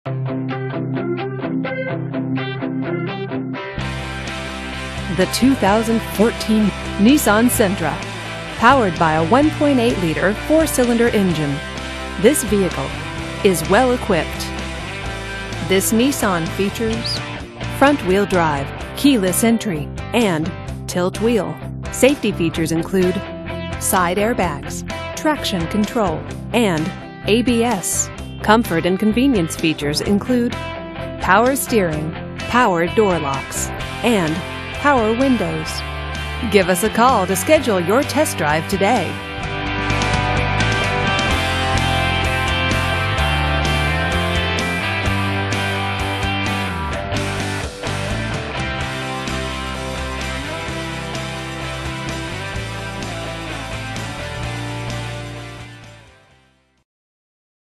The 2014 Nissan Sentra, powered by a 1.8-liter four-cylinder engine. This vehicle is well equipped. This Nissan features front-wheel drive, keyless entry, and tilt wheel. Safety features include side airbags, traction control, and ABS. Comfort and convenience features include power steering, power door locks, and power windows. Give us a call to schedule your test drive today.